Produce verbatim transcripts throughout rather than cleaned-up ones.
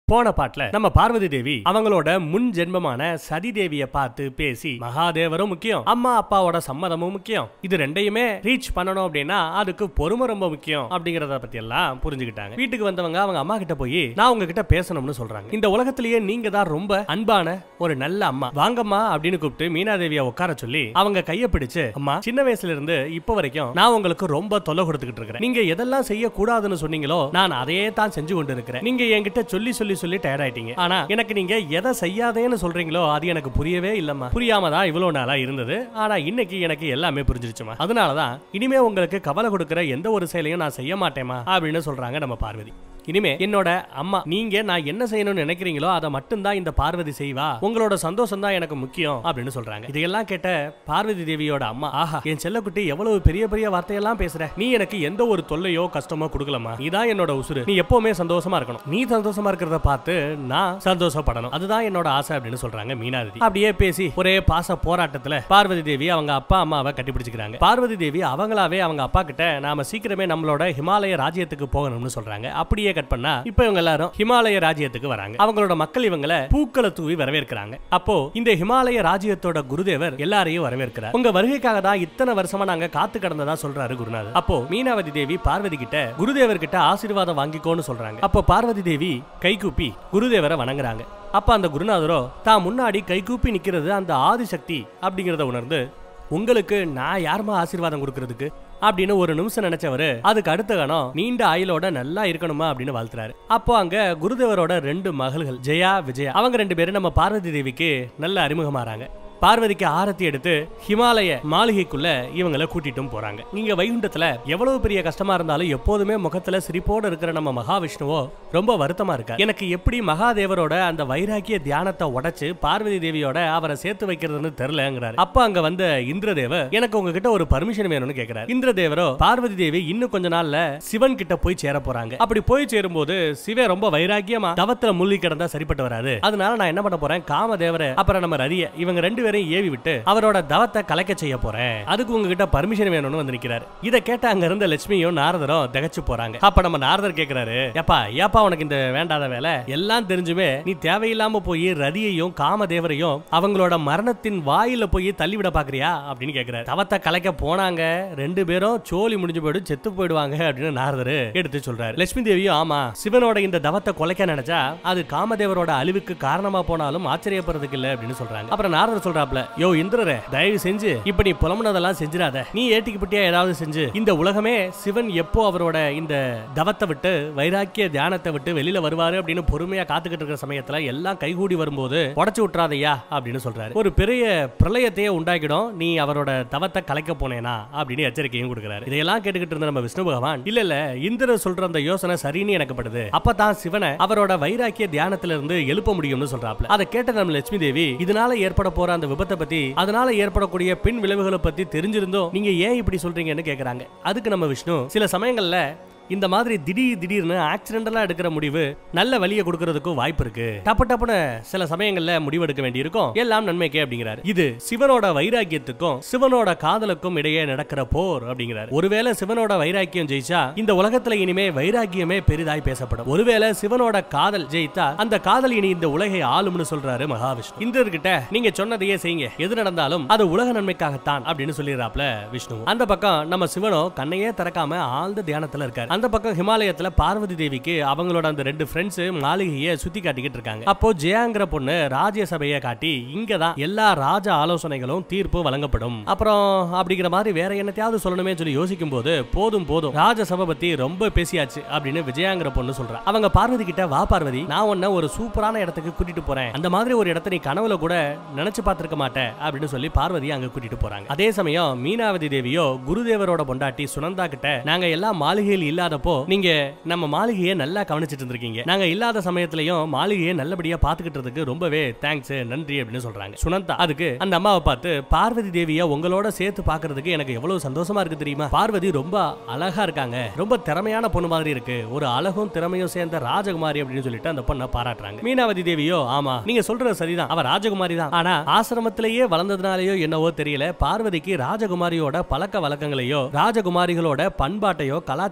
போன பாட்டுல நம்ம பார்வதி தேவி அவங்களோட முன் ஜென்மமான சதி தேவிய பார்த்து பேசி மகாதேவரும் முக்கியம், அம்மா அப்பாவோட சம்மதமும் முக்கியம், இது ரெண்டையுமே ரீச் பண்ணணும் அப்படின்னா அதுக்கு பொறுமை ரொம்ப முக்கியம் அப்படிங்கறத பத்தி எல்லாம் புரிஞ்சுக்கிட்டாங்க. வீட்டுக்கு வந்தவங்க அவங்க அம்மா கிட்ட போய் நான் உங்ககிட்ட பேசணும்னு சொல்றாங்க. இந்த உலகத்திலேயே நீங்க தான் ரொம்ப அன்பான ஒரு நல்ல அம்மா, வாங்கம்மா அப்படின்னு கூப்பிட்டு மீனாதேவியை உட்கார சொல்லி அவங்க கைய பிடிச்சு, அம்மா சின்ன வயசுல இருந்து இப்ப வரைக்கும் நான் உங்களுக்கு ரொம்ப தொல்லை கொடுத்துக்கிட்டு இருக்கிறேன். நீங்க எதெல்லாம் செய்ய கூடாதுன்னு சொன்னீங்களோ நான் அதையே தான் செஞ்சு கொண்டு இருக்கிறேன். நீங்க என்கிட்ட சொல்லி சொல்லி சொல்லி டயர்ட் ஆயிட்டீங்க. ஆனா எனக்கு நீங்க எதை செய்யாதேன்னு சொல்றீங்களோ அது எனக்கு புரியவே இல்லம்மா. புரியாம தான் இவ்வளவு நாளா இருந்தது. ஆனா இன்னைக்கு எனக்கு எல்லாமே புரிஞ்சிருச்சுமா. அதனாலதான் இனிமே உங்களுக்கு கவலை கொடுக்கிற எந்த ஒரு செயலையும் நான் செய்ய மாட்டேமா அப்படின்னு சொல்றாங்க நம்ம பார்வதி. இனிமே என்னோட அம்மா நீங்க நான் என்ன செய்யணும்னு நினைக்கிறீங்களோ அதை மட்டும் தான் இந்த பார்வதி செய்வா, உங்களோட சந்தோஷம் தான் எனக்கு முக்கியம் அப்படின்னு சொல்றாங்க. இதையெல்லாம் கேட்ட பார்வதி தேவியோட அம்மா, ஆஹா என் செல்லக்குட்டி எவ்வளவு பெரிய பெரிய வார்த்தையெல்லாம் பேசுற, நீ எனக்கு எந்த ஒரு தொல்லையோ கஷ்டமோ கொடுக்கலமா, நீதான் என்னோட உசுரு, நீ எப்பவுமே சந்தோஷமா இருக்கணும், நீ சந்தோஷமா இருக்கிறத பார்த்து நான் சந்தோஷப்படணும், அதுதான் என்னோட ஆசை அப்படின்னு சொல்றாங்க மீனாதேவி. அப்படியே பேசி ஒரே பாச போராட்டத்துல பார்வதி தேவி அவங்க அப்பா அம்மாவை கட்டிப்பிடிச்சுக்கிறாங்க. பார்வதி தேவி அவங்களாவே அவங்க அப்பா கிட்ட நாம சீக்கிரமே நம்மளோட ஹிமாலய ராஜ்யத்துக்கு போகணும்னு சொல்றாங்க. அப்படியே கட் பண்ணா இப்ப இவங்க எல்லாரும் ஹிமாலய ராஜ்யத்துக்கு வராங்க. அவங்களோட மக்கள் இவங்களை பூக்களை தூவி வரவேற்கிறாங்க. அப்போ இந்த ஹிமாலய ராஜ்யத்தோட குருதேவர் எல்லாரையும் வரவேற்கிறார். உங்க வருகைக்காக தான் இத்தனை வருஷமா நாங்க காத்து கடந்ததா சொல்றாரு குருநாதர். அப்போ மீனாவதி தேவி பார்வதி கிட்ட குருதேவர் கிட்ட ஆசீர்வாதம் வாங்கிக்கோன்னு சொல்றாங்க. அப்போ பார்வதி தேவி கைகூப்பி குருதேவரை வணங்குறாங்க. அப்ப அந்த குருநாதரோ தான் முன்னாடி கைகூப்பி நிக்கிறது அந்த ஆதிசக்தி அப்படிங்கறத உணர்ந்து, உங்களுக்கு நான் யாருமா ஆசீர்வாதம் கொடுக்கறதுக்கு அப்படின்னு ஒரு நிமிஷம் நினைச்சவரு அதுக்கு அடுத்த கணம் நீண்ட ஆயுளோட நல்லா இருக்கணுமா அப்படின்னு வாழ்த்துறாரு. அப்போ அங்க குருதேவரோட ரெண்டு மகள்கள் ஜெயா விஜயா அவங்க ரெண்டு பேரும் நம்ம பார்வதி தேவிக்கு நல்ல அறிமுகமாறாங்க. பார்வதிக்கு ஆரத்தி எடுத்து ஹிமாலய மாளிகைக்குள்ள இவங்களை கூட்டிட்டும் போறாங்க. நீங்க வைகுண்டத்துல எவ்வளவு பெரிய கஷ்டமா இருந்தாலும் எப்போதுமே முகத்துல சிரிப்போடு இருக்கிற நம்ம மகாவிஷ்ணுவோ ரொம்ப வருத்தமா இருக்காரு. எனக்கு எப்படி மகாதேவரோட அந்த வைராக்கிய தியானத்தை உடைச்சு பார்வதி தேவியோட அவரை சேர்த்து வைக்கிறதுன்னு தெரியலங்கிறாரு. அப்ப அங்க வந்த இந்திரதேவர் எனக்கு உங்ககிட்ட ஒரு பர்மிஷன் வேணும்னு கேக்குறாரு. இந்திரதேவரோ பார்வதி தேவி இன்னும் கொஞ்ச நாள்ல சிவன் கிட்ட போய் சேர போறாங்க. அப்படி போய் சேரும்போது சிவன் ரொம்ப வைராக்கியமா தவத்துல மூழ்கி கிடந்தா சரிப்பட்டு வராது. அதனால நான் என்ன பண்ண போறேன், காமதேவரை அப்புறம் நம்ம ரதிய இவங்க ரெண்டு ஏவி விட்டு அவரோட தவத்தை கலைக்க செய்ய போறேன், அதுக்கு உங்ககிட்ட பர்மிஷன் வேணும்னு வந்து நிக்கிறாரு. இத கேட்ட அங்க இருந்த லட்சுமியும் நாரதரும் திகச்சு போறாங்க. அப்ப நம்ம நாரதர் கேக்குறாரு, ஏப்பா ஏப்பா உனக்கு இந்த வேண்டாத வேலை எல்லாம் தெரிஞ்சுமே நீ தேவையில்லாம போய் ரதியையும் காமதேவரையும் அவங்களோட மரணத்தின் வாயில போய் தள்ளிவிட பாக்குறியா அப்படின்னு கேக்குறாரு. தவத்தை கலைக்க போனாங்க, ரெண்டு பேரும் சோழி முடிஞ்சு போயிடும் செத்து போயிடுவாங்க அப்படின்னு நாரதர் எடுத்து சொல்றாரு. லட்சுமி தேவியும் ஆமா சிவனோட இந்த தவத்தை கொலைக்க நினைச்சா அது காமதேவரோட அழிவுக்கு காரணமா போனாலும் ஆச்சரியப்படுறதுக்கு இல்ல அப்படின்னு சொல்றாங்க. அப்புறம் நாரதர் சொல்றாரு, யோ இந்திரரே தயவு செஞ்சு இப்ப நீ புலம்புனதெல்லாம் செஞ்சிடாத, நீ ஏட்டிக்கு பட்டியா ஏதாவது செஞ்சு இந்த உலகமே சிவன் எப்போ அவரோட இந்த தவத்தை விட்டு வைராக்கிய தியானத்தை விட்டு வெளியில வருவாரு அப்படின்னு பொறுமையா காத்துக்கிட்டு இருக்கிற சமயத்துல எல்லாம் கைகூடி வரும்போது உடச்சு விட்டுறாதையா அப்படின்னு சொல்றாரு. ஒரு பெரிய பிரளயத்தையே உண்டாக்கிடும் நீ அவரோட தவத்தை கலைக்க போனேனா அப்படின்னு எச்சரிக்கையும் கொடுக்கிறாரு. இதையெல்லாம் கேட்டுக்கிட்டு இருந்த நம்ம விஷ்ணு பகவான், இல்ல இல்ல இந்திரர் சொல்ற அந்த யோசனை சரின்னு எனக்கு படுது, அப்பதான் சிவனை அவரோட வைராக்கிய தியானத்துல இருந்து எழுப்ப முடியும்னு சொல்றாப்ல. அதை கேட்ட நம்ம லட்சுமி தேவி, இதனால ஏற்பட போற அந்த விபத்தை பத்தி அதனால ஏற்படக்கூடிய பின் விளைவுகளை பத்தி தெரிஞ்சிருந்தோம் நீங்க ஏன் இப்படி சொல்றீங்கன்னு கேக்குறாங்க. அதுக்கு நம்ம விஷ்ணு, சில சமயங்கள்ல இந்த மாதிரி திடீர் திடீர்னு ஆக்சிடென்டலா எடுக்கிற முடிவு நல்ல வழியை கொடுக்கறதுக்கும் வாய்ப்பு இருக்கு, டப்பு டப்புன்னு சில சமயங்கள்ல முடிவு எடுக்க வேண்டி இருக்கும், எல்லாம் நன்மைக்கே அப்படிங்கிறாரு. இது சிவனோட வைராக்கியத்துக்கும் சிவனோட காதலுக்கும் இடையே நடக்கிற போர் அப்படிங்கிறாரு. ஒருவேளை சிவனோட வைராக்கியம் ஜெயிச்சா இந்த உலகத்துல இனிமே வைராக்கியமே பெரிதாய் பேசப்படும், ஒருவேளை சிவனோட காதல் ஜெயித்தா அந்த காதல் இனி இந்த உலகை ஆளும்னு சொல்றாரு மகாவிஷ்ணு. இந்திரர்கிட்ட நீங்க சொன்னதையே செய்யுங்க, எது நடந்தாலும் அது உலக நன்மைக்காகத்தான் அப்படின்னு சொல்லிடுறாப்ல விஷ்ணு. அந்த பக்கம் நம்ம சிவனோ கண்ணையே திறக்காம ஆழ்ந்த தியானத்துல இருக்காரு. அந்த பக்கம் ஹிமாலயத்துல பார்வதி தேவிக்கு அவங்களோட அந்த ரெண்டு ஃப்ரெண்ட்ஸ் மாளிகையை சுத்தி காட்டிக்கிட்டு இருக்காங்க. அப்போ ஜெயாங்கிற பொண்ணு ராஜ்யசபையை காட்டி இங்கதான் எல்லா ராஜ ஆலோசனைகளும் தீர்ப்பு வழங்கப்படும் அப்புறம் அப்படிங்கிற மாதிரி வேற என்னத்தையாவது சொல்லணுமே சொல்லி யோசிக்கும் போது, போதும் போதும் ராஜசபை பத்தி ரொம்ப பேசியாச்சு அப்படின்னு விஜயாங்கிற பொண்ணு சொல்றா. அவங்க பார்வதி கிட்ட, வா பார்வதி நான் உன்ன ஒரு சூப்பரான இடத்துக்கு கூட்டிட்டு போறேன், அந்த மாதிரி ஒரு இடத்தை நீ கனவுல கூட நினைச்சு பார்த்திருக்க மாட்டேன் அப்படின்னு சொல்லி பார்வதி அங்க கூட்டிட்டு போறாங்க. அதே சமயம் மீனாவதி தேவியோ குருதேவரோட பொண்டாட்டி சுனந்தா கிட்ட, நாங்க எல்லா மாளிகையில் இல்ல இல்லாதப்போ நீங்க நம்ம மாளிகையை நல்லா கவனிச்சிட்டு இருந்திருக்கீங்க, நாங்க இல்லாத சமயத்திலயும் மாளிகையை நல்லபடியா பாத்துக்கிட்டதுக்கு ரொம்பவே தேங்க்ஸ் நன்றி அப்படின்னு சொல்றாங்க. சுனந்தா அதுக்கு அந்த அம்மாவை பார்த்து, பார்வதி தேவியை உங்களோட சேர்த்து பாக்குறதுக்கு எனக்கு எவ்வளவு சந்தோஷமா இருக்கு தெரியுமா, பார்வதி ரொம்ப அழகா இருக்காங்க, ரொம்ப திறமையான பொண்ணு மாதிரி இருக்கு, ஒரு அழகும் திறமையும் சேர்ந்த ராஜகுமாரி அப்படின்னு சொல்லிட்டு அந்த பொண்ணை பாராட்டுறாங்க. மீனாவதி தேவியோ, ஆமா நீங்க சொல்றது சரிதான், அவ ராஜகுமாரி தான், ஆனா ஆசிரமத்திலேயே வளர்ந்ததுனாலயோ என்னவோ தெரியல பார்வதிக்கு ராஜகுமாரியோட பழக்க வழக்கங்களையோ ராஜகுமாரிகளோட பண்பாட்டையோ கலாச்சாரத்தையோ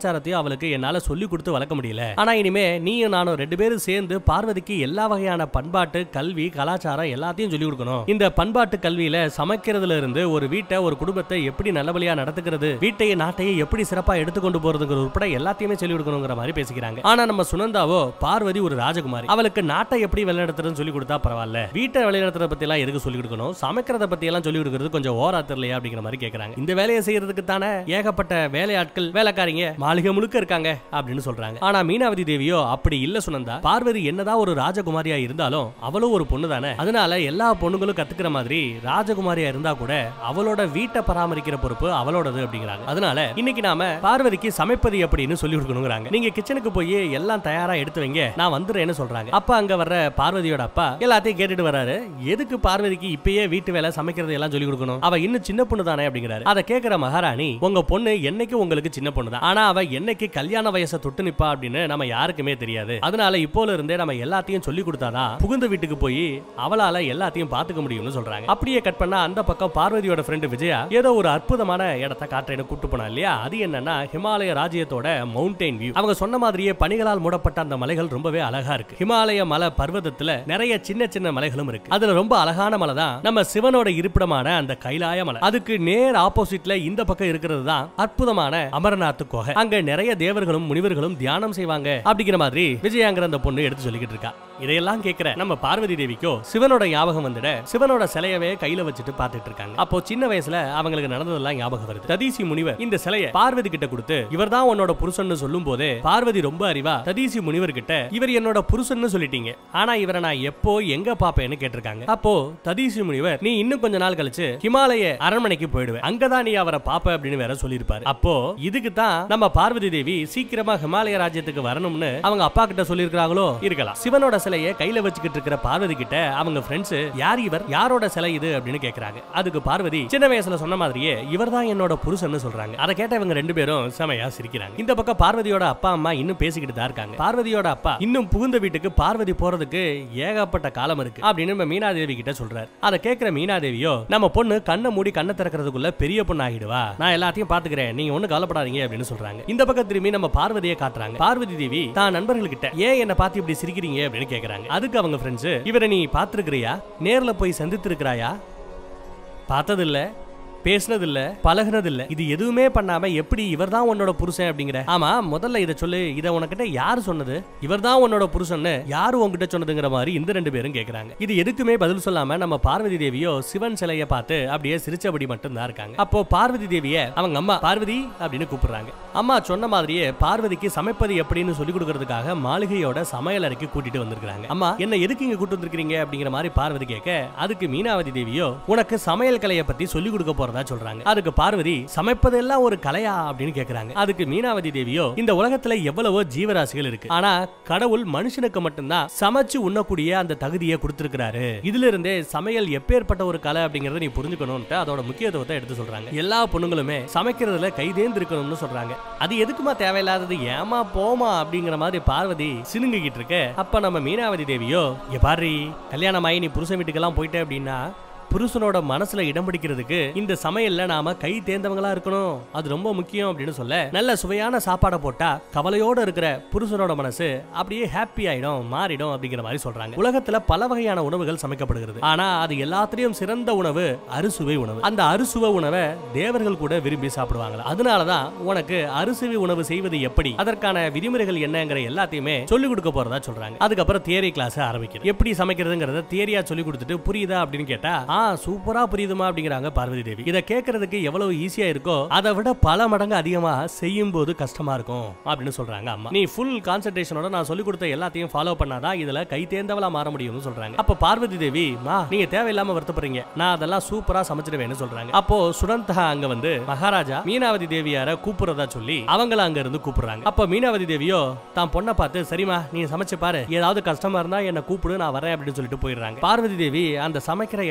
அவளுக்கு என்னால சொல்லி கொடுத்து வளர்க்க முடியல. ஆனா இனிமே நீயும் நானும் ரெண்டு பேரும் சேர்ந்து பார்வதிக்கு எல்லா வகையான பண்பாட்டு, கல்வி, கலாச்சாரம் எல்லாத்தையும் சொல்லி கொடுக்கணும். இந்த பண்பாட்டு கல்வியில சமைக்கிறதுல இருந்து ஒரு வீட்டை, ஒரு குடும்பத்தை எப்படி நல்லபடியா நடத்துக்கிறது, வீட்டையும் நாட்டையும் எப்படி சிறப்பா எடுத்துக்கொண்டு போறதுங்கிற உட்பட எல்லாத்தையுமே சொல்லி கொடுக்கணுங்கிற மாதிரி பேசிக்கிறாங்க. ஆனா நம்ம சுனந்தாவோ பார்வதி ஒரு ராஜகுமாரி. அவளுக்கு நாட்டை எப்படி வழிநடத்துறதுன்னு சொல்லி கொடுத்தா பரவாயில்ல, வீட்டை வழிநடத்துறத பத்தி எல்லாம் எதுக்கு சொல்லி கொடுக்கணும், சமைக்கிறத பத்தி எல்லாம் சொல்லி கொடுக்கிறது கொஞ்சம் ஓரா தெரியலையா அப்படிங்கிற மாதிரி கேட்கறாங்க. இந்த வேலையை செய்யறதுக்கு தானே ஏகப்பட்ட வேலையாட்கள், வேலைக்காரிங்க மாளிகை முழுக்க இருக்காங்க அப்படின்னு சொல்றாங்க. ஆனா மீனாவதி தேவியோ அப்படி இல்ல சுனந்தா. பார்வதி என்னதான் ஒரு ராஜகுமாரியா இருந்தாலும் அவளும் ஒரு பொண்ணு தானே. அதனால எல்லா பொண்ணுங்களும் கத்துக்கிற மாதிரி ராஜகுமாரியா இருந்தா கூட அவளோட வீட்டை பராமரிக்கிற பொறுப்பு அவளோடது அப்படிங்கிறாங்க. அதனால இன்னைக்கு நாம பார்வதிக்கு சமைப்பது எப்படின்னு சொல்லி கொடுக்கணுங்கிறாங்க. நீங்க கிச்சனுக்கு போய் எல்லாம் தயாரா எடுத்து வைங்க, நான் வந்துடுறேன்னு சொல்றாங்க. அப்ப அங்க வர்ற பார்வதியோட அப்பா எல்லாத்தையும் கேட்டுட்டு வராரு. எதுக்கு பார்வதிக்கு இப்பயே வீட்டு வேலை சமைக்கிறது எல்லாம் சொல்லி கொடுக்கணும், அவ இன்னும் சின்ன பொண்ணு தானே அப்படிங்கிறாரு. அதை கேட்கிற மகாராணி, உங்க பொண்ணு என்னைக்கு உங்களுக்கு சின்ன பொண்ணு தான், ஆனா அவ என்னைக்கு கல்யாண வயசை தொட்டு நிப்பா அப்படின்னு நம்ம யாருக்குமே தெரியாது. அதனால இப்போல இருந்தே நம்ம எல்லாத்தையும் சொல்லி கொடுத்தாதான் புகுந்த வீட்டுக்கு போய் அவளால எல்லாத்தையும் பாத்துக்க முடியும்னு சொல்றாங்க. அப்படியே கட் பண்ணா அந்த பக்கம் பார்வதியோட ஃப்ரெண்ட் விஜயா ஏதோ ஒரு அற்புதமான இடத்தை காட்டுறேன்னு கூட்டு போனா இல்லையா. அது என்னன்னா ஹிமாலய ராஜ்யத்தோட மவுண்டைன் வியூ. அவங்க சொன்ன மாதிரியே பனிகளால் மூடப்பட்ட அந்த மலைகள் ரொம்பவே அழகா இருக்கு. ஹிமாலய மலை பர்வதத்துல நிறைய சின்ன சின்ன மலைகளும் இருக்கு. அதுல ரொம்ப அழகான மலை தான் நம்ம சிவனோட இருப்பிடமான அந்த கைலாய மலை. அதுக்கு நேர் ஆப்போசிட்ல இந்த பக்கம் இருக்கிறது தான் அற்புதமான அமர்நாத் குகை. அங்க நிறைய தேவர்களும் முனிவர்களும் தியானம் செய்வாங்க அப்படிங்கிற மாதிரி விஜயாங்கிற அந்த பொண்ணு எடுத்து சொல்லிக்கிட்டு இருக்கா. இதையெல்லாம் கேட்கிற நம்ம பார்வதி தேவிக்கோ சிவனோட ஞாபகம் வந்துட சிவனோட சிலையவே கையில வச்சுட்டு பாத்துட்டு இருக்காங்க. அப்போ சின்ன வயசுல அவங்களுக்கு நடந்ததெல்லாம் ஞாபகம் வருது. ததீசி முனிவர் இந்த சிலையை பார்வதி கிட்ட கொடுத்து இவர் தான் உன்னோட புருஷன் சொல்லும் போதே பார்வதி ரொம்ப அறிவா ததீசி முனிவர் கிட்ட இவர் என்னோட புருஷன் சொல்லிட்டீங்க, ஆனா இவரை நான் எப்போ எங்க பாப்பேன்னு கேட்டிருக்காங்க. அப்போ ததீசி முனிவர், நீ இன்னும் கொஞ்ச நாள் கழிச்சு ஹிமாலய அரண்மனைக்கு போயிடுவேன், அங்கதான் நீ அவரை பாப்ப அப்படின்னு வேற சொல்லிருப்பாரு. அப்போ இதுக்கு தான் நம்ம பார்வதி தேவி சீக்கிரமா ஹிமாலய ராஜ்யத்துக்கு வரணும்னு அவங்க அப்பா கிட்ட சொல்லிருக்காங்களோ இருக்கலாம். சிவனோட சிலையை கையில வச்சுக்கிட்டு இருக்கிற பார்வதி கிட்ட அவங்க ஃப்ரெண்ட்ஸ், யார் இவர், யாரோட சிலை இது அப்படின்னு கேக்குறாங்க. அதுக்கு பார்வதி சின்ன வயசுல சொன்ன மாதிரியே இவர்தான் என்னோட புருஷன்னு சொல்றாங்க. அதை கேட்ட இவங்க ரெண்டு பேரும் செமையா சிரிக்கிறாங்க. இந்த பக்கம் பார்வதியோட அப்பா அம்மா இன்னும் பேசிக்கிட்டு தான் இருக்காங்க. பார்வதியோட அப்பா இன்னும் புகுந்த வீட்டுக்கு பார்வதி போறதுக்கு ஏகப்பட்ட காலம் இருக்கு அப்படின்னு நம்ம மீனாதேவி கிட்ட சொல்றாரு. அதை கேட்கிற மீனாதேவியோ, நம்ம பொண்ணு கண்ணை மூடி கண்ணை திறக்கிறதுக்குள்ள பெரிய பொண்ணு ஆகிடுவா, நான் எல்லாத்தையும் பாத்துக்கிறேன், நீங்க ஒண்ணு கவலைப்படாதீங்க அப்படின்னு சொல்றாங்க. இந்த பக்கம் திரும்பி நம்ம பார்வதியை காட்டுறாங்க. பார்வதி தேவி தான் நண்பர்கள் கிட்ட ஏன் என்ன பார்த்து இப்படி சிரிக்கிறீங்க அப்படின்னு கேக்குறாங்க. அதுக்கு அவங்க ஃப்ரெண்ட்ஸ், இவரை நீ பாத்துருக்கிறியா, நேர்ல போய் சந்தித்து இருக்கிறாயா, பார்த்ததில்ல, பேசினது இல்ல, பழகினது இல்ல, இது எதுவுமே பண்ணாம எப்படி இவர்தான் உன்னோட புருஷன் அப்படிங்கிற? ஆமா, முதல்ல இத சொல்லு, இத உனக்கிட்ட யாரு சொன்னது, இவர்தான் உன்னோட புருஷன்னு யாரு உங்ககிட்ட சொன்னதுங்கிற மாதிரி இந்த ரெண்டு பேரும் கேக்குறாங்க. இது எதுக்குமே பதில் சொல்லாம நம்ம பார்வதி தேவியோ சிவன் சிலையை பார்த்து அப்படியே சிரிச்சபடி மட்டும் தான் இருக்காங்க. அப்போ பார்வதி தேவிய அவங்க அம்மா பார்வதி அப்படின்னு கூப்பிடுறாங்க. அம்மா சொன்ன மாதிரியே பார்வதிக்கு சமைப்பது எப்படின்னு சொல்லி கொடுக்கறதுக்காக மாளிகையோட சமையல் அறைக்கு கூட்டிட்டு வந்திருக்காங்க. அம்மா என்ன எதுக்கு இங்க கூட்டு வந்திருக்கீங்க அப்படிங்கிற மாதிரி பார்வதி கேட்க, அதுக்கு மீனாவதி தேவியோ உனக்கு சமையல் கலையை பத்தி சொல்லி கொடுக்க போற சொல்றாங்க. அதுக்கு பார்வதி சமைப்பதெல்லாம் ஒரு கலையா அப்படின்னு கேக்குறாங்க. அதுக்கு மீனாவதி தேவியோ, இந்த உலகத்துல எவ்வளவோ ஜீவராசிகள் இருக்கு, ஆனா கடவுள் மனுஷனுக்கு மட்டும்தான் சமைச்சு உண்ணக்கூடிய அந்த தகுதியை கொடுத்திருக்கிறாரு. இதுல இருந்தே சமையல் எப்பேற்பட்ட ஒரு கலை அப்படிங்கறத நீ புரிஞ்சுக்கணும்னு அதோட முக்கியத்துவத்தை எடுத்து சொல்றாங்க. எல்லா பொண்ணுங்களுமே சமைக்கிறதுல கைதேர்ந்து இருக்கணும்னு சொல்றாங்க. அது எதுக்குமா தேவையில்லாதது, ஏமா போமா அப்படிங்கிற மாதிரி பார்வதி சினுங்கிட்டு இருக்க. அப்ப நம்ம மீனாவதி தேவியோ, இங்க பாரு, கல்யாணம் ஆகி நீ புருஷன் வீட்டுக்கெல்லாம் போயிட்ட அப்படின்னா புருஷனோட மனசுல இடம் பிடிக்கிறதுக்கு இந்த சமையல்ல நாம கை தேர்ந்தவங்களா இருக்கணும், அது ரொம்ப முக்கியம் அப்படின்னு சொல்ல, நல்ல சுவையான சாப்பாடை போட்டா கவலையோட இருக்கிற புருஷனோட மனசு அப்படியே ஹாப்பி ஆயிடும், மாறிடும் அப்படிங்கிற மாதிரி சொல்றாங்க. உலகத்துல பல வகையான உணவுகள் சமைக்கப்படுகிறது, ஆனா அது எல்லாத்திலையும் சிறந்த உணவு அறுசுவை உணவு. அந்த அறுசுவை உணவை தேவர்கள் கூட விரும்பி சாப்பிடுவாங்களா. அதனாலதான் உனக்கு அறுசுவை உணவு செய்வது எப்படி, அதற்கான விதிமுறைகள் என்னங்கிற எல்லாத்தையுமே சொல்லிக் கொடுக்க போறதா சொல்றாங்க. அதுக்கப்புறம் தியரி கிளாஸ் ஆரம்பிக்குது. எப்படி சமைக்கிறதுங்கிறத தியரியா சொல்லி கொடுத்துட்டு புரியுதா அப்படின்னு கேட்டா, ஆ சூப்பரா புரியுதுமா அப்படிங்கிறாங்க பார்வதி தேவி. இத கேட்கறதுக்கு எவ்வளவு ஈஸியா இருக்கோ அதை விட பல மடங்கு அதிகமா செய்யும் போது கஷ்டமா இருக்கும் அப்படின்னு சொல்றாங்க அம்மா. நீ ஃபுல் கான்சென்ட்ரேஷனோட நான் சொல்லி கொடுத்த எல்லாத்தையும் ஃபாலோ பண்ணாதான் இதுல கை தேர்ந்தவளா மாற முடியும்னு சொல்றாங்க. அப்ப பார்வதி தேவி, மா நீங்க தேவையில்லாம வருத்தப்படுறீங்க, நான் அதெல்லாம் சூப்பரா சமைச்சிடுவேன்னு சொல்றாங்க. அப்போ சுரந்தா அங்க வந்து மகாராஜா மீனாவதி தேவியார கூப்பிடுறதா சொல்லி அவங்கள அங்க இருந்து கூப்பிடுறாங்க. அப்ப மீனாவதி தேவியோ தான் பொண்ணை பார்த்து, சரிமா நீ சமைச்சு பாரு, ஏதாவது கஷ்டமா இருந்தா என்ன கூப்பிடு, நான் வரேன் அப்படின்னு சொல்லிட்டு போயிடுறாங்க. பார்வதி தேவி அந்த சமைக்கிற இடத்தை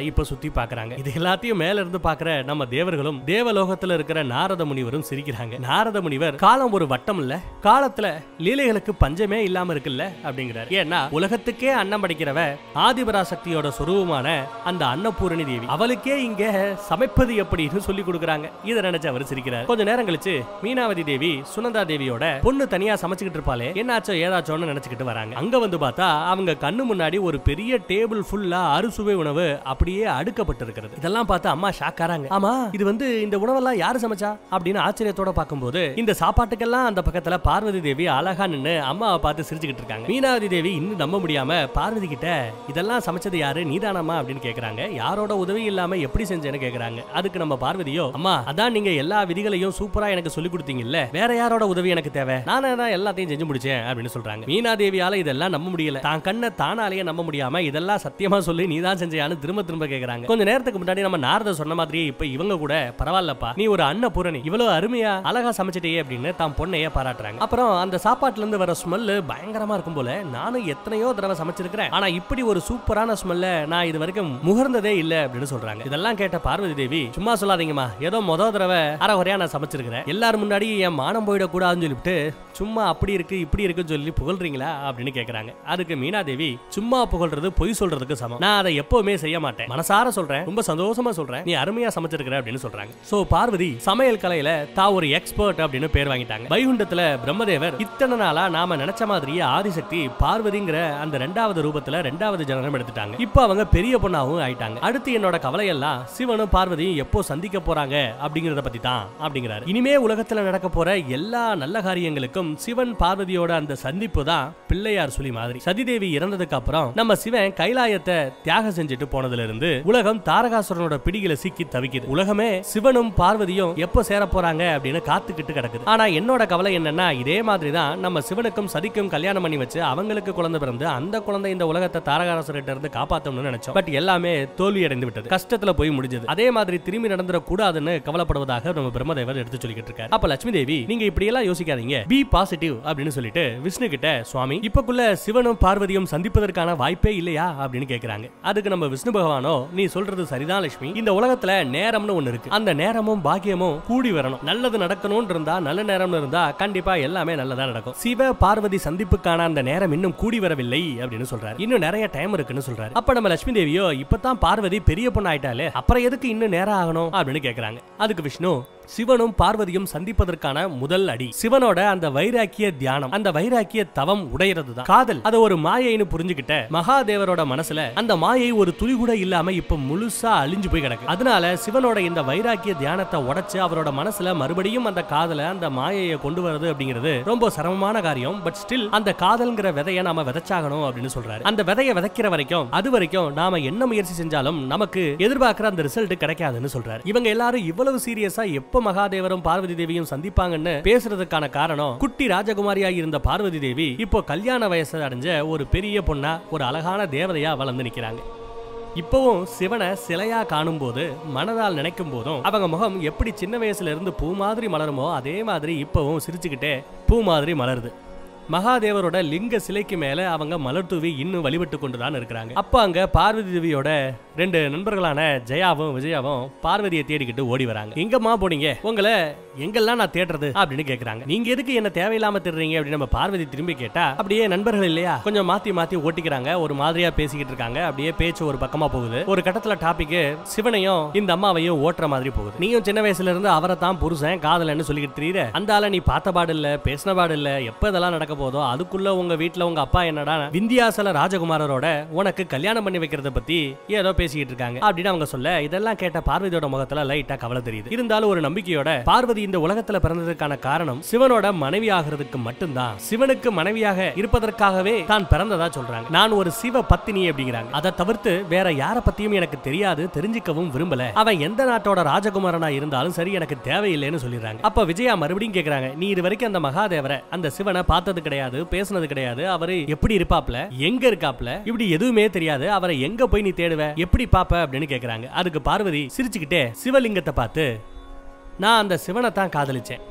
இப்ப சுத்தி பாக்குறாங்க. இது எல்லாத்தையும் மேல இருந்து பாக்குற நம்ம தேவர்களும் தேவலோகத்துல இருக்கிற நாரத முனிவரும் சிரிக்கிறாங்க. நாரத முனிவர் காலம் ஒரு வட்டம் இல்ல, காலத்துல லீலைகளுக்கு பஞ்சமே இல்லாம இருக்குல்ல அப்படிங்கிறார். ஏன்னா உலகத்துக்கே அன்னம் படைக்கிறவ ஆதிபராசக்தியோட சொரூபமான அந்த அன்னபூரணி தேவி, அவளுக்கே இங்க சமைப்பது எப்படின்னு சொல்லி கொடுக்குறாங்க. இதை நினைச்சு அவர் சிரிக்கிறார். கொஞ்ச நேரம் கழிச்சு மீனாவதி தேவி சுனந்தா தேவியோட பொண்ணு தனியா சமைச்சுக்கிட்டு இருப்பாளே, என்னாச்சோ ஏதாச்சோன்னு நினைச்சுக்கிட்டு வராங்க. அங்க வந்து பார்த்தா அவங்க கண்ணு முன்னாடி ஒரு பெரிய டேபிள் ஃபுல்லா அறுசுவை உணவு அப்படியே அடுக்கப்பட்டிருக்கிறது. இதெல்லாம் பார்த்து அம்மா ஷாக் ஆறாங்க. ஆமா, இது வந்து இந்த உணவெல்லாம் யாரு சமைச்சா அப்படின்னு ஆச்சரியத்தோட பார்க்கும்போது இந்த சாப்பாட்டுக்கெல்லாம் அந்த பக்கத்துல பார்வதி தேவி அழகா நின்னு அம்மாவை பார்த்து சிரிச்சுக்கிட்டு இருக்காங்க. மீனாவதி தேவி இன்னும் நம்ப முடியாம பார்வதி கிட்ட இதெல்லாம் சமைச்சது யாரு, நீதானம்மா அப்படின்னு கேக்குறாங்க. யாரோட உதவி இல்லாம எப்படி செஞ்சேன்னு கேக்குறாங்க. அதுக்கு நம்ம பார்வதியோ, அம்மா அதான் நீங்க எல்லா விதிகளையும் சூப்பரா எனக்கு சொல்லி கொடுத்தீங்கல்ல, வேற யாரோட உதவி எனக்கு தேவை, நானே தான் எல்லாத்தையும் செஞ்சு முடிச்சேன் அப்படின்னு சொல்றாங்க. மீனாதேவியால இதெல்லாம் நம்ப முடியல. தான் கண்ணை தானாலேயே நம்ப முடியாம இதெல்லாம் சத்தியமா சொல்லி நீதான் செஞ்சியான்னு திரும்ப திரும்ப கேக்குறாங்க. கொஞ்ச நேரத்துக்கு முன்னாடி நம்ம நாரத சொன்ன மாதிரியே இப்ப இவங்க கூட பரவாயில்லப்பா, நீ ஒரு அன்னபூரணி, இவ்வளவு அருமையா அழகா சமைச்சிட்டே அப்படின்னு தான் பொண்ணைய பாராட்டுறாங்க. அப்புறம் அந்த சாப்பாட்டுல இருந்து வர ஸ்மெல் பயங்கரமா இருக்கும் போல, நானும் எத்தனையோ தடவை சமைச்சிருக்கிறேன், ஆனா இப்படி ஒரு சூப்பரான ஸ்மெல்ல நான் இது வரைக்கும் முகர்ந்ததே இல்ல அப்படின்னு சொல்றாங்க. இதெல்லாம் கேட்ட பார்வதி தேவி, சும்மா சொல்லாதீங்கம்மா, ஏதோ மொத தடவை அரை குறையா நான் சமைச்சிருக்கிறேன், எல்லாரும் முன்னாடி என் மானம் போயிடக்கூடாதுன்னு சொல்லிவிட்டு சும்மா அப்படி இருக்கு இப்படி இருக்குன்னு சொல்லி புகழ்றீங்களா அப்படின்னு கேக்குறாங்க. அதுக்கு மீனாதேவி, சும்மா புகழ்றது பொய் சொல்றதுக்கு சமம், நான் அதை எப்பவுமே செய்ய மாட்டேன், மனசார சொல்றேன், ரொம்ப சந்தோஷமா சொல்றேன், நீ அருமையா சமைச்சிருக்கிற அப்படின்னு சொல்றாங்க. சோ பார்வதி சமையல் கலையில தா ஒரு எக்ஸ்பர்ட் அப்படின்னு பேர் வாங்கிட்டாங்க. வைகுண்டத்துல பிரம்மதேவர் இத்தனை நாளா நாம நினைச்ச மாதிரியே ஆதிசக்தி பார்வதிங்கிற அந்த ரெண்டாவது ரூபத்துல ரெண்டாவது ஜனனம் எடுத்துட்டாங்க. இப்ப அவங்க பெரிய பொண்ணாவும் ஆயிட்டாங்க. அடுத்து என்னோட கவலை எல்லாம் சிவனும் பார்வதியும் எப்போ சந்திக்க போறாங்க அப்படிங்கறத பத்தி தான் அப்படிங்கிறாரு. இனிமே உலகத்துல நடக்க போற எல்லா நல்ல காரியங்களுக்கும் சிவன் பார்வதியோட அந்த சந்திப்பு தான் பிள்ளையார் சொல்லி மாதிரி. சதிதேவி இறந்ததுக்கு அப்புறம் நம்ம சிவன் கைலாயத்தை தியாகம் செஞ்சுட்டு போனதுல இருந்து உலகம் தாரகாசுரனோட பிடியில சிக்கி தவிக்குது. உலகமே சிவனும் பார்வதியும் எப்போ சேர போறாங்க அப்படின்னு காத்துக்கிட்டு கிடக்குது. ஆனா என்னோட கவலை என்னன்னா, இதே மாதிரி தான் நம்ம சிவனுக்கும் சதிக்கும் கல்யாணம் பண்ணி வச்சு அவங்களுக்கு குழந்தை பிறந்து அந்த குழந்தை இந்த உலகத்தை தாரகாசுரர்கிட்ட இருந்து காப்பாத்தணும்னு நினைச்சோம். பட் எல்லாமே தோல்வி அடைந்து விட்டது, கஷ்டத்துல போய் முடிஞ்சது. அதே மாதிரி திரும்பி நடந்துட கூடாதுன்னு கவலைப்படுவதாக நம்ம பிரம்மதேவர் எடுத்து சொல்லிக்கிட்டு இருக்காரு. அப்ப லட்சுமி தேவி, நீங்க இப்படி எல்லாம் யோசிக்காதீங்க, பி பாசிட்டிவ் அப்படின்னு சொல்லிட்டு விஷ்ணு கிட்ட, சுவாமி இப்பக்குள்ள சிவனும் பார்வதியும் சந்திப்பதற்கான வாய்ப்பே இல்லையா அப்படின்னு கேக்குறாங்க. அதுக்கு நம்ம விஷ்ணு பகவானோ, நீ சொல்றது சரிதான் லட்சுமி, இந்த உலகத்துல நேரம்னு ஒண்ணு இருக்கு, அந்த நேரமும் பாக்கியமும் கூடி வரணும், நல்லது நடக்கணும்னு இருந்தா நல்ல நேரம்னு இருந்தா கண்டிப்பா எல்லாமே நல்லதா நடக்கும். சிவ பார்வதி சந்திப்புக்கான அந்த நேரம் இன்னும் கூடி வரவில்லை அப்படின்னு சொல்றாரு. இன்னும் நிறைய டைம் இருக்குன்னு சொல்றாரு. அப்ப நம்ம லட்சுமி தேவியோ, இப்பதான் பார்வதி பெரிய பொண்ணு ஆயிட்டாலே, அப்புறம் எதுக்கு இன்னும் நேரம் ஆகணும் அப்படின்னு கேக்குறாங்க. அதுக்கு விஷ்ணு, சிவனும் பார்வதியும் சந்திப்பதற்கான முதல் அடி சிவனோட அந்த வைராக்கிய தியானம், அந்த வைராக்கிய தவம் உடையறதுதான் காதல். அத ஒரு மாயைன்னு புரிஞ்சுக்கிட்ட மகாதேவரோட மனசுல அந்த மாயை ஒரு துளி கூட இல்லாம இப்ப முழுசா அழிஞ்சு போய் கிடக்கு. அதனால சிவனோட இந்த வைராக்கிய தியானத்தை உடைச்சு அவரோட மனசுல மறுபடியும் அந்த காதலை அந்த மாயையை கொண்டு வரது அப்படிங்கிறது ரொம்ப சிரமமான காரியம். பட் ஸ்டில் அந்த காதல்ங்கிற விதையை நாம விதைச்சாகணும் அப்படின்னு சொல்றாரு. அந்த விதையை விதைக்கிற வரைக்கும் அது வரைக்கும் நாம என்ன முயற்சி செஞ்சாலும் நமக்கு எதிர்பார்க்கிற அந்த ரிசல்ட் கிடைக்காதுன்னு சொல்றாரு. இவங்க எல்லாரும் இவ்வளவு சீரியஸா எப்ப மகாதேவரும் பார்வதி தேவியும் சந்திப்பாங்கன்னு பேசுறதுக்கான காரணம், குட்டி ராஜகுமாரியா இருந்த பார்வதி தேவி இப்போ கல்யாண வயசு அடைஞ்ச ஒரு பெரிய பொண்ணா ஒரு அழகான தேவதையா வளர்ந்து நிக்கிறாங்க. இப்பவும் சிவனை சிலையா காணும் போது மனதால் நினைக்கும் போதும் அவங்க முகம் எப்படி சின்ன வயசுல இருந்து பூ மாதிரி மலருமோ அதே மாதிரி இப்பவும் சிரிச்சுக்கிட்டே பூ மாதிரி மலருது. மகாதேவரோட லிங்க சிலைக்கு மேல அவங்க மலர் தூவி இன்னும் வழிபட்டு கொண்டுதான் இருக்கிறாங்க. அப்ப அங்க பார்வதி தேவியோட ரெண்டு நண்பர்களான ஜெயாவும் விஜயாவும் பார்வதியை தேடிக்கிட்டு ஓடி வராங்க. எங்கம்மா போனீங்க, உங்களை எங்கெல்லாம் நான் தேடுறது அப்படின்னு கேக்குறாங்க. நீங்க எதுக்கு என்ன தேவையில்லாம தேடுறீங்க அப்படின்னு நம்ம பார்வதி திரும்பி கேட்டா, அப்படியே நண்பர்கள் இல்லையா கொஞ்சம் மாத்தி மாத்தி ஓட்டிக்கிறாங்க, ஒரு மாதிரியா பேசிக்கிட்டு இருக்காங்க. அப்படியே பேச்சு ஒரு பக்கமா போகுது. ஒரு கட்டத்துல டாபிக் சிவனையும் இந்த அம்மாவையும் ஓட்டுற மாதிரி போகுது. நீயும் சின்ன வயசுல இருந்து அவரை தான் புருஷன் காதலன்னு சொல்லிக்கிட்டு தெரியுற, அந்த ஆள நீ பார்த்த பாடு இல்ல, பேசின பாடு இல்ல, எப்ப இதெல்லாம் நடக்க போதோ அதுக்குள்ள உங்க வீட்டுல உங்க அப்பா என்னடா விந்தியாசல ராஜகுமாரரோட உனக்கு கல்யாணம் பண்ணி வைக்கிறத பத்தி ஏதோ பேசிக்கிட்டு இருக்காங்க அப்படின்னு அவங்க சொல்ல, இதெல்லாம் கேட்ட பார்வதியோட முகத்துல லைட்டா கவலை தெரியுது. இருந்தாலும் ஒரு நம்பிக்கையோட பார்வதி இந்த உலகத்துல பிறந்ததுக்கான காரணம் சிவனோட மனைவி ஆகிறதுக்கு மட்டும்தான், சிவனுக்கு மனைவியாக இருப்பதற்காகவே தான் பிறந்ததா சொல்றாங்க. நான் ஒரு சிவ பத்தினி அப்படிங்கிறாங்க. அதை தவிர்த்து வேற யார பத்தியும் எனக்கு தெரியாது, தெரிஞ்சுக்கவும் விரும்பல, அவன் எந்த நாட்டோட ராஜகுமாரனா இருந்தாலும் சரி எனக்கு தேவையில்லைன்னு சொல்லிடுறாங்க. அப்ப விஜயா மறுபடியும் கேக்குறாங்க, நீ இது வரைக்கும் அந்த மகாதேவரை அந்த சிவனை பார்த்தது கிடையாது, பேசுனது கிடையாது, அவரு எப்படி இருப்பாப்ல, எங்க இருக்காப்ல, இப்படி எதுவுமே தெரியாது, அவரை எங்க போய் நீ தேடுவ, எப்படி பாப்ப அப்படின்னு கேக்குறாங்க. அதுக்கு பார்வதி சிரிச்சுக்கிட்டே சிவலிங்கத்தை பார்த்து, நான் அந்த சிவனை தான் காதலிச்சேன்,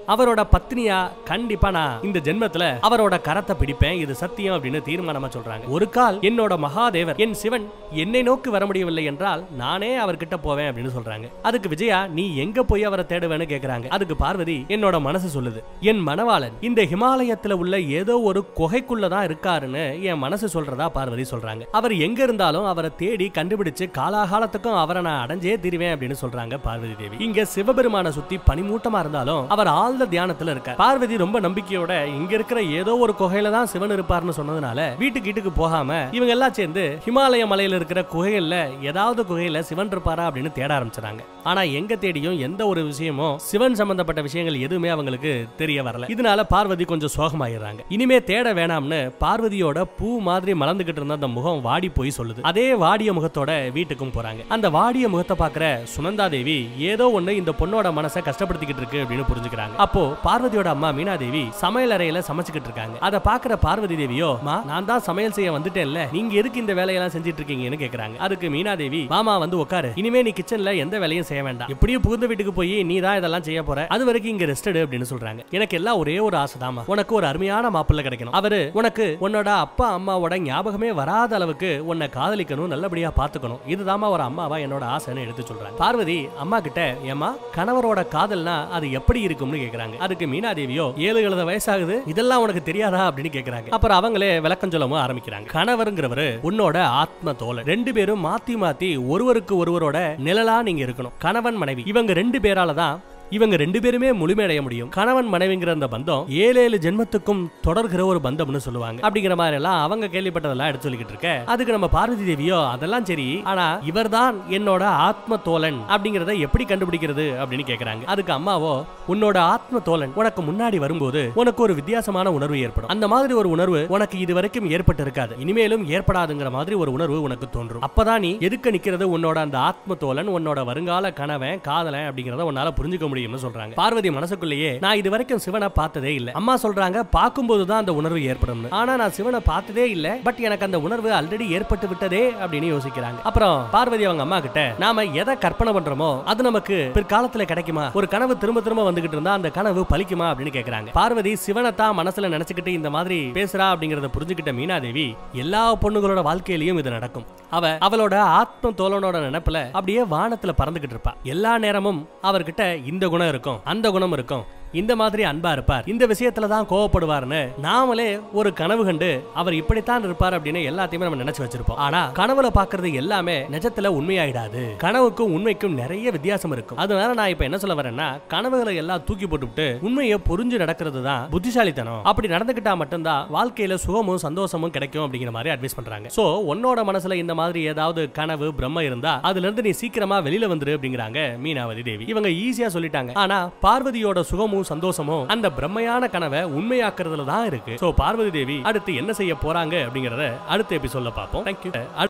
அவரோட பத்னியா கண்டிப்பா நான் இந்த ஜென்மத்துல அவரோட கரத்தை பிடிப்பேன், இது சத்தியம் அப்படின்னு தீர்மானமா சொல்றாங்க. ஒரு கால் என்னோட மகாதேவர் என் சிவன் என்னை நோக்கி வர முடியவில்லை என்றால் நானே அவர்கிட்ட போவேன் அப்படின்னு சொல்றாங்க. அதுக்கு விஜயா நீ எங்க போய் அவரை தேடுவேன்னு கேக்குறாங்க. அதுக்கு பார்வதி என்னோட மனசு சொல்லுது, என் மணவாளன் இந்த ஹிமாலயத்துல உள்ள ஏதோ ஒரு குகைக்குள்ளதான் இருக்காருன்னு என் மனசு சொல்றதா பார்வதி சொல்றாங்க. அவர் எங்க இருந்தாலும் அவரை தேடி கண்டுபிடிச்சு காலாகாலத்துக்கும் அவரை நான் அடைஞ்சே தீருவேன் அப்படின்னு சொல்றாங்க பார்வதி தேவி. இங்க சிவபெருமான சுத்தி பனிமூட்டமா இருந்தாலும் அவர் ஆழ்ந்த தியானத்துல இருக்கார். பார்வதி ரொம்ப நம்பிக்கையோட இங்க இருக்கிற ஏதோ ஒரு குகையில தான் சிவன் இருப்பார்னு சொன்னதுனால வீட்டுக்கு வீட்டுக்கு போகாம இவங்க எல்லாம் சேர்ந்து ஹிமாலய மலையில இருக்கிற குகைகள்ல ஏதாவது குகையில சிவன் இருப்பாரா அப்படின்னு தேட ஆரம்பிச்சாங்க. ஆனா எங்க தேடியும் எந்த ஒரு விஷயமும் சிவன் சம்பந்தப்பட்ட விஷயங்கள் எதுவுமே அவங்களுக்கு தெரிய வரல. இதனால பார்வதி கொஞ்சம் சோகமாயிடுறாங்க. இனிமே தேட வேணாம்னு பார்வதியோட பூ மாதிரி மலர்ந்துகிட்டு இருந்த அந்த முகம் வாடி போய் சொல்லுது. அதே வாடிய முகத்தோட வீட்டுக்கும் போறாங்க. அந்த வாடிய முகத்தை பாக்குற சுனந்தா தேவி ஏதோ ஒண்ணு இந்த பொண்ணோட மனசை கஷ்டப்படுத்திக்கிட்டு இருக்கு அப்படின்னு புரிஞ்சுக்கிறாங்க. அப்போ பார்வதியோட அம்மா மீனா தேவி சமையல் அறையில சமைச்சுக்கிட்டு இருக்காங்க. அதை பாக்குற பார்வதி தேவியோ நான் தான் சமையல் செய்ய வந்துட்டேன்ல, நீங்க எதுக்கு இந்த வேலையெல்லாம் செஞ்சிட்டு இருக்கீங்கன்னு கேக்குறாங்க. அதுக்கு மீனா தேவி மாமா வந்து உட்காரு, இனிமே நீ கிச்சன்ல எந்த வேலையும் செய்ய வேண்டாம், எப்படியும் புகுந்த வீட்டுக்கு போய் நீ தான் இதெல்லாம் செய்ய போற, அது வரைக்கும் இங்க ரெஸ்ட் எடு அப்படின்னு சொல்றாங்க. எனக்கு எல்லாம் ஒரே ஒரு ஆசை தாமா, உனக்கு ஒரு அருமையான மாப்பிள்ளை கிடைக்கணும், அவரு உனக்கு உன்னோட அப்பா அம்மாவோட ஞாபகமே வராத அளவுக்கு உன்னை காதலிக்கணும், நல்லபடியா பாத்துக்கணும், இதுதாமா ஒரு அம்மாவா என்னோட ஆசைன்னு எடுத்து சொல்றாங்க. பார்வதி அம்மா கிட்ட ஏமா கணவரோட காதல்னா அது எப்படி இருக்கும்னு கேக்குறாங்க. அதுக்கு மீனா தேவியோ ஏழு எழுத வயசாகுது, இதெல்லாம் உனக்கு தெரியாதா அப்படின்னு கேக்குறாங்க. அப்புறம் அவங்களே விளக்கம் சொல்லவும் ஆரம்பிக்கிறாங்க. கணவருங்கிறவரு உன்னோட ஆத்ம தோழன், ரெண்டு பேரும் மாத்தி மாத்தி ஒருவருக்கு ஒருவரோட நிழலா நீங்க இருக்கணும். கணவன் மனைவி இவங்க ரெண்டு பேரால தான் இவங்க ரெண்டு பேருமே முழுமையடைய முடியும். கணவன் மனைவிங்கிற அந்த பந்தம் ஏழு ஏழு ஜென்மத்துக்கும் தொடர்கிற ஒரு பந்தம்னு சொல்லுவாங்க. அப்படிங்கிற மாதிரி எல்லாம் அவங்க கேள்விப்பட்டதெல்லாம் எடுத்து சொல்லிக்கிட்டு இருக்க. அதுக்கு நம்ம பார்வதி தேவியோ அதெல்லாம் சரி, ஆனா இவர்தான் என்னோட ஆத்ம தோழன் அப்படிங்கறத எப்படி கண்டுபிடிக்கிறது அப்படின்னு கேக்குறாங்க. அதுக்கு அம்மாவோ உன்னோட ஆத்ம தோழன் உனக்கு முன்னாடி வரும்போது உனக்கு ஒரு வித்தியாசமான உணர்வு ஏற்படும். அந்த மாதிரி ஒரு உணர்வு உனக்கு இது வரைக்கும் ஏற்பட்டு இருக்காது, இனிமேலும் ஏற்படாதுங்கிற மாதிரி ஒரு உணர்வு உனக்கு தோன்றும். அப்பதான் நீ எதுக்கு நிக்கிறது உன்னோட அந்த ஆத்ம தோழன் உன்னோட வருங்கால கணவன் காதலன் அப்படிங்கறத உன்னால புரிஞ்சுக்க முடியும் சொல்றாங்க. பார்வதி மனசுக்குள்ளேயே நான் இது வரைக்கும் சிவனை பார்த்ததே இல்ல, அம்மா சொல்றாங்க பார்க்கும்போது தான் அந்த உணர்வு ஏற்படும், ஆனா நான் சிவனை பார்த்ததே இல்ல, பட் எனக்கு அந்த உணர்வு ஆல்ரெடி ஏற்பட்டு விட்டதே அப்படின்னு யோசிக்கிறாங்க. அப்புறம் பார்வதி அவங்க அம்மா கிட்ட நாம எதை கற்பனை பண்றோமோ அது நமக்கு பிற்காலத்துல கிடைக்குமா, ஒரு கனவு திரும்ப திரும்ப வந்துகிட்டு இருந்தா அந்த கனவு பலிக்குமா அப்படின்னு கேக்குறாங்க. பார்வதி சிவனை தான் மனசுல நினைச்சுக்கிட்டு இந்த மாதிரி பேசுறா அப்படிங்கறத புரிஞ்சுக்கிட்ட மீனா தேவி எல்லா பொண்ணுகளோட வாழ்க்கையிலயும் இது நடக்கும். அவ அவளோட ஆத்ம தோழனோட நினைப்புல அப்படியே வானத்துல பறந்துகிட்டு இருப்பா. எல்லா நேரமும் அவர்கிட்ட இந்த குணம் இருக்கும், அந்த குணம் இருக்கும், இந்த மாதிரி அன்பா இருப்பார், இந்த விஷயத்துல தான் கோவப்படுவார்னு நாமளே ஒரு கனவு கண்டு அவர் இப்படித்தான் இருப்பார் அப்படின்னு எல்லாத்தையுமே நம்ம நினைச்சு வச்சிருப்போம். ஆனா கனவுல பாக்குறது எல்லாமே நிஜத்துல உண்மையாயிடாது. கனவுக்கும் உண்மைக்கும் நிறைய வித்தியாசம் இருக்கும். அதனால நான் இப்ப என்ன சொல்ல வரேன்னா கனவுகளை எல்லாம் தூக்கி போட்டுவிட்டு உண்மையை புரிஞ்சு நடக்கிறது தான் புத்திசாலித்தனம். அப்படி நடந்துகிட்டா மட்டும்தான் வாழ்க்கையில சுகமும் சந்தோஷமும் கிடைக்கும் அப்படிங்கிற மாதிரி அட்வைஸ் பண்றாங்க. சோ உன்னோட மனசுல இந்த மாதிரி ஏதாவது கனவு பிரம்ம இருந்தா அதுல இருந்து நீ சீக்கிரமா வெளியில வந்துரு அப்படிங்கிறாங்க மீனாவதி தேவி. இவங்க ஈஸியா சொல்லிட்டாங்க. ஆனா பார்வதியோட சுகமும் சந்தோஷமும் அந்த பிரம்மையான கனவை உண்மையாக்குறதுல தான் இருக்கு. சோ பார்வதி தேவி அடுத்து என்ன செய்ய போறாங்க அப்படிங்கறத அடுத்த எபிசோட்ல பார்ப்போம். Thank you.